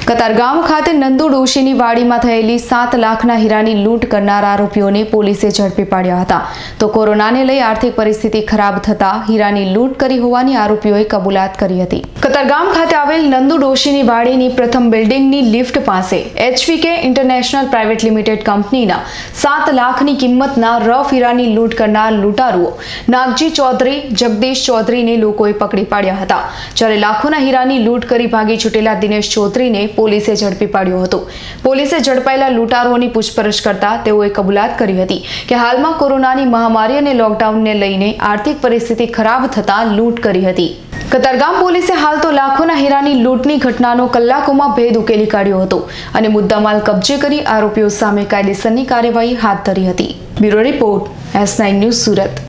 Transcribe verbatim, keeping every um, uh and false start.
કતારગામ ખાતે નંદુ ડોશીની વાડીમાં થયેલી સાત લાખના હીરાની લૂંટ કરનાર આરોપીઓને પોલીસે ઝડપી પાડ્યા હતા। તો કોરોનાને લઈ આર્થિક પરિસ્થિતિ ખરાબ થતા હીરાની લૂંટ કરી હોવાની આરોપીઓએ કબૂલાત કરી હતી। કતારગામ ખાતે આવેલ નંદુ ડોશીની વાડીની પ્રથમ બિલ્ડિંગની લિફ્ટ પાસે એચવીકે ઇન્ટરનેશનલ પ્રાઇવેટ લિમિટેડ કંપનીના સાત લાખની કિંમતના રફ હીરાની લૂંટ કરનાર લૂંટારુઓ નાગજી ચૌધરી, જગદીશ ચૌધરીને લોકોએ પકડી પાડ્યા હતા। જ્યારે લાખોના હીરાની લૂંટ કરી ભાગી છૂટેલા દિનેશ ચૌધરીને પોલીસે ઝડપી પાડ્યો હતો। પોલીસે ઝડપાયેલા લૂંટારોની પૂછપરછ કરતા તેઓએ કબૂલાત કરી હતી કે હાલમાં કોરોનાની મહામારી અને લોકડાઉનને લઈને આર્થિક પરિસ્થિતિ ખરાબ થતા લૂંટ કરી હતી। કતારગામ પોલીસે હાલ તો લાખોના હીરાની લૂંટની ઘટનાનો કલાકોમાં ભેદ ઉકેલી કાઢ્યો હતો અને મુદ્દામાલ કબજે કરી આરોપીઓ સામે કાયદેસરની કાર્યવાહી હાથ ધરી હતી। Bureau report, S nine news, Surat.